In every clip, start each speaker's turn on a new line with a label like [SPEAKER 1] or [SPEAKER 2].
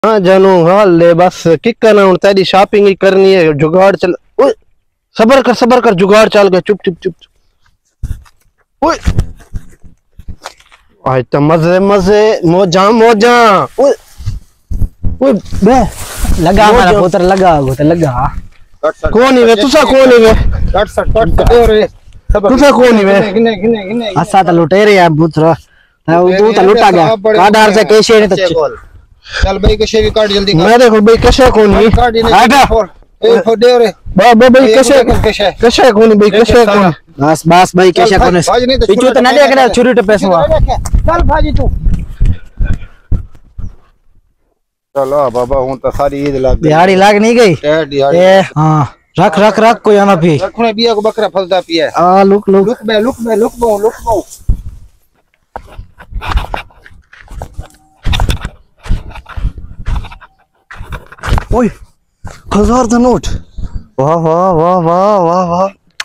[SPEAKER 1] हाँ जानू हाल ले बस किक करना हूं तेरी शॉपिंग ही करनी है जुगाड़ चल ओए सबर कर जुगाड़ चल गया चुप चुप चुप ओए आज तो मजे मजे मौजा ओए ओए बे
[SPEAKER 2] लगा हमारा पुत्र लगा
[SPEAKER 1] कौन ही वे तुसा कौन ही वे
[SPEAKER 3] कट रे
[SPEAKER 1] तुसा कौन ही वे
[SPEAKER 3] गिने
[SPEAKER 2] असा तो लुटेरे यार पुत्र वो तो लुटा गया काडार से कैसे नहीं तो
[SPEAKER 3] चल भाई कैसे भी काट जल्दी
[SPEAKER 1] मैं देखो भाई कैसे कौन ही
[SPEAKER 3] आगा ए दे रे
[SPEAKER 1] बाबा भाई कैसे कौन भाई कैसे कौन
[SPEAKER 2] बस भाई कैसे कौन पिचू तो ना देख रहा छुरी पे पैसा
[SPEAKER 3] चल भाजी तू चलो बाबा हूं तो सारी ईद लग
[SPEAKER 2] दिहाड़ी लाग नहीं गई ए हां रख कोई आना भी
[SPEAKER 3] रखने बिया को बकरा फलता पिया
[SPEAKER 2] हां लुक
[SPEAKER 3] बो
[SPEAKER 1] ओए 1000 का नोट वाह वाह वाह वाह वाह वाह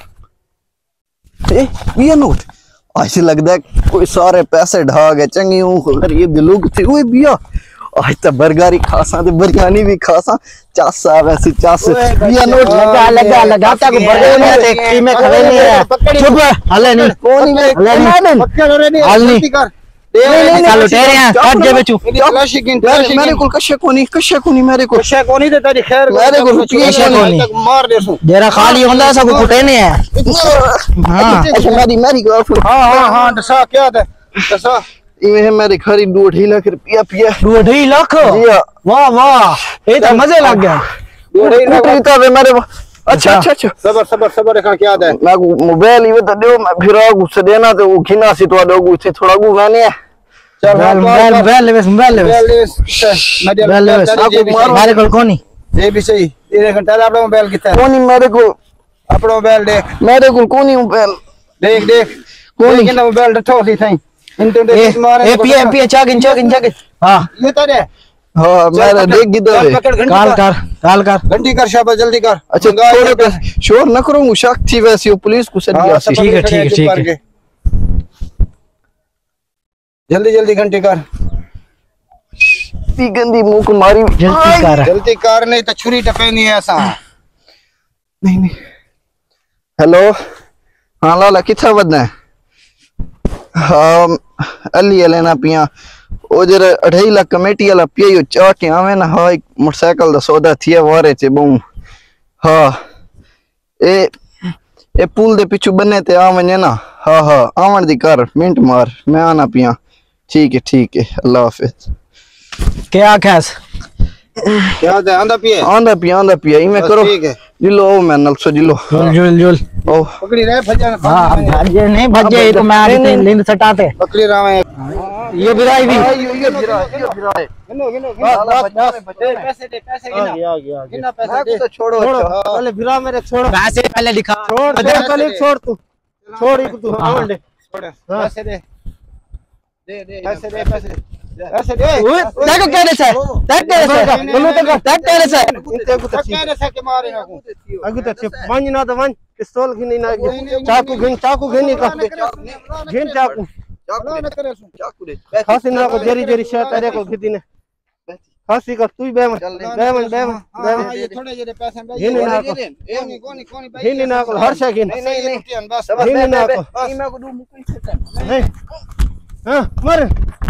[SPEAKER 1] ये नोट ऐसे लगता है कोई सारे पैसे ढा गए चंगी गरीब लोग थे ओए बिया आज तो बरगारी खासा ते बिरयानी भी खासा चासा वैसे चास बिया नोट
[SPEAKER 2] लगा ता को बड़े में टेक्सी में खड़े नहीं है चुप हले नहीं
[SPEAKER 1] कौन नहीं
[SPEAKER 3] पक्के नहीं
[SPEAKER 2] हाल नहीं
[SPEAKER 3] कर
[SPEAKER 2] चलो तेरे हैं काट दे बेचू
[SPEAKER 1] मेरे को कशे कोनी मेरे को
[SPEAKER 3] कशे कोनी दे तेरी खैर
[SPEAKER 1] मेरे को रुपये
[SPEAKER 2] कोनी
[SPEAKER 3] मार दे सु
[SPEAKER 2] जेरा खाली होंदा सब फुटे नहीं है हां
[SPEAKER 1] अच्छा मेरी गर्लफ्रेंड
[SPEAKER 3] हां दसा क्या दे दसा
[SPEAKER 1] ये मेरे खरी 2.5 लाख रुपया पिया
[SPEAKER 2] 2.5 लाख वाह ये तो मजे लग गया
[SPEAKER 3] 2.5 लाख
[SPEAKER 1] तो मेरे अच्छा
[SPEAKER 3] सबर क्या दे
[SPEAKER 1] मैं मोबाइल ही तो दो मैं फिर गुस्से देना तो वो खिना सी तो दो गुस्से थोड़ा गुगाने है
[SPEAKER 2] चल मोबाइल मारे को कोनी
[SPEAKER 3] ये भी सही 3 घंटा अपना मोबाइल कितना
[SPEAKER 1] कोनी मेरे को
[SPEAKER 3] अपना मोबाइल देख
[SPEAKER 1] मेरे को कोनी मोबाइल देख
[SPEAKER 3] कोनी के मोबाइल ठोसी थई इंटरनेट मारे
[SPEAKER 2] ए पी चागिन हां
[SPEAKER 3] ये तारे
[SPEAKER 1] हां मेरा देख किधर है
[SPEAKER 2] काल कर
[SPEAKER 3] घंटी कर शाबाश जल्दी कर
[SPEAKER 1] अच्छा थोड़ा शोर न करो शक थी वैसे वो पुलिस को सद गया
[SPEAKER 2] ठीक है
[SPEAKER 3] जल्दी घंटी कर
[SPEAKER 1] ती गंदी मुंह को मारी
[SPEAKER 3] जल्दी कर नहीं तो छुरी टपेनी है ऐसा
[SPEAKER 1] नहीं हेलो हां लाला किथा वदना है हां अली लेना पिया ओ जरा 2.5 लाख कमेटी वाला पियो चा के आवे ना हां एक मोटरसाइकिल दा सौदा थिया वारे चे बहु हां ए पुल दे पिछु बने ते आवने ना हां आवन दी कर मिनट मार मैं आना पिया ठीक है अल्लाह हाफिज
[SPEAKER 2] क्या खास
[SPEAKER 3] क्या दे आंदा पिया इमे करो जिलो ओ मैं नलसो जिलो
[SPEAKER 2] जुल
[SPEAKER 3] ओ पकड़ी रहे भजा
[SPEAKER 2] हां भजे नहीं भजे तो मैं आज नींद सटाते
[SPEAKER 3] पकड़ी रावे
[SPEAKER 2] ये बिराई भी
[SPEAKER 1] ये बिराए
[SPEAKER 3] गिनो पैसे गिना पैसे दे
[SPEAKER 1] तो छोड़ो
[SPEAKER 3] पहले बिरा मेरे छोड़
[SPEAKER 2] पैसे पहले दिखा
[SPEAKER 3] पहले छोड़ तू छोड़ ही तू आवन दे छोड़ पैसे दे पैसे दे
[SPEAKER 2] देखो क्या रेस है बोलो तो क्या रेस है
[SPEAKER 3] के मारे ना अगु तो वन ना तो वन पिस्तौल घिनी ना चाकू घिनी का घिन चाकू खासी ना को जेरी शर्ट तेरे को घिदी ने खासी का तू बेमन ये थोड़े जेरे पैसे घिन ना को हर शय घिन नहीं बस घिन ना को मैं को दू मुकुल से नहीं हां मर